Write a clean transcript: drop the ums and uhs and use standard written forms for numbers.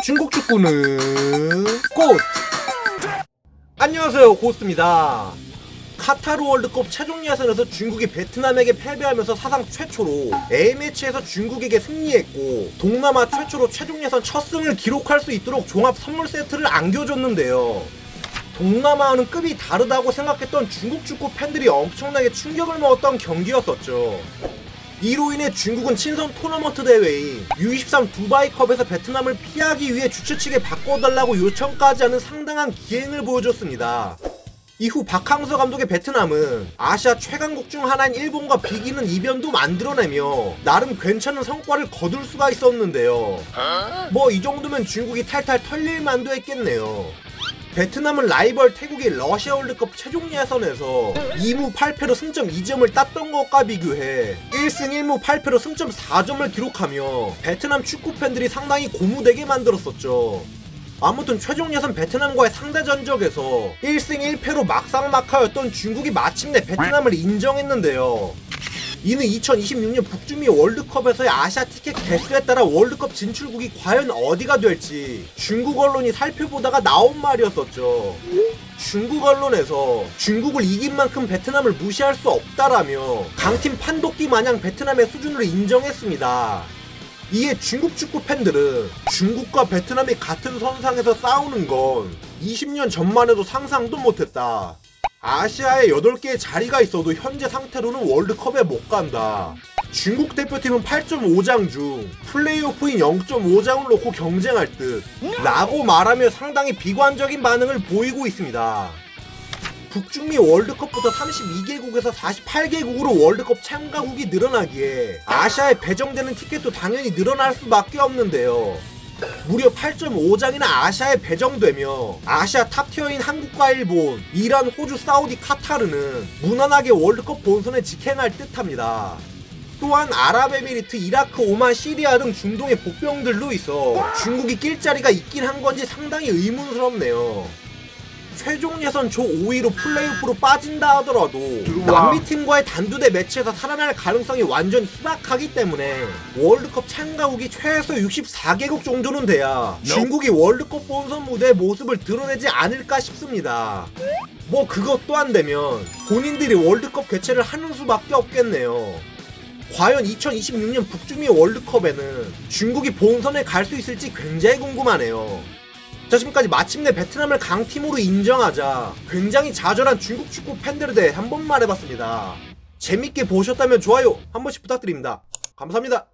중국 축구는 꽃! 안녕하세요, 고스트입니다. 카타르 월드컵 최종 예선에서 중국이 베트남에게 패배하면서 사상 최초로 A매치에서 중국에게 승리했고, 동남아 최초로 최종 예선 첫 승을 기록할 수 있도록 종합 선물 세트를 안겨줬는데요. 동남아와는 급이 다르다고 생각했던 중국 축구 팬들이 엄청나게 충격을 먹었던 경기였었죠. 이로 인해 중국은 친선 토너먼트 대회인 U23 두바이컵에서 베트남을 피하기 위해 주최 측에 바꿔달라고 요청까지 하는 상당한 기행을 보여줬습니다. 이후 박항서 감독의 베트남은 아시아 최강국 중 하나인 일본과 비기는 이변도 만들어내며 나름 괜찮은 성과를 거둘 수가 있었는데요. 뭐 이 정도면 중국이 탈탈 털릴 만도 했겠네요. 베트남은 라이벌 태국의 러시아 월드컵 최종 예선에서 2무 8패로 승점 2점을 땄던 것과 비교해 1승 1무 8패로 승점 4점을 기록하며 베트남 축구 팬들이 상당히 고무되게 만들었었죠. 아무튼 최종 예선 베트남과의 상대 전적에서 1승 1패로 막상막하였던 중국이 마침내 베트남을 인정했는데요. 이는 2026년 북중미 월드컵에서의 아시아 티켓 개수에 따라 월드컵 진출국이 과연 어디가 될지 중국 언론이 살펴보다가 나온 말이었었죠. 중국 언론에서 중국을 이긴 만큼 베트남을 무시할 수 없다라며 강팀 판독기 마냥 베트남의 수준을 인정했습니다. 이에 중국 축구 팬들은 중국과 베트남이 같은 선상에서 싸우는 건 20년 전만 해도 상상도 못했다. 아시아에 8개의 자리가 있어도 현재 상태로는 월드컵에 못 간다. 중국 대표팀은 8.5장 중 플레이오프인 0.5장을 놓고 경쟁할 듯 라고 말하며 상당히 비관적인 반응을 보이고 있습니다. 북중미 월드컵부터 32개국에서 48개국으로 월드컵 참가국이 늘어나기에 아시아에 배정되는 티켓도 당연히 늘어날 수밖에 없는데요. 무려 8.5장이나 아시아에 배정되며 아시아 탑티어인 한국과 일본, 이란, 호주, 사우디, 카타르는 무난하게 월드컵 본선에 직행할 듯합니다. 또한 아랍에미리트, 이라크, 오만, 시리아 등 중동의 복병들도 있어 중국이 낄 자리가 있긴 한 건지 상당히 의문스럽네요. 최종 예선 조 5위로 플레이오프로 빠진다 하더라도 남미팀과의 단두대 매치에서 살아날 가능성이 완전 희박하기 때문에 월드컵 참가국이 최소 64개국 정도는 돼야 중국이 월드컵 본선 무대의 모습을 드러내지 않을까 싶습니다. 뭐 그것도 안 되면 본인들이 월드컵 개최를 하는 수밖에 없겠네요. 과연 2026년 북중미 월드컵에는 중국이 본선에 갈 수 있을지 굉장히 궁금하네요. 자, 지금까지 마침내 베트남을 강팀으로 인정하자 굉장히 좌절한 중국 축구 팬들에 대해 한번 말해봤습니다. 재밌게 보셨다면 좋아요 한 번씩 부탁드립니다. 감사합니다.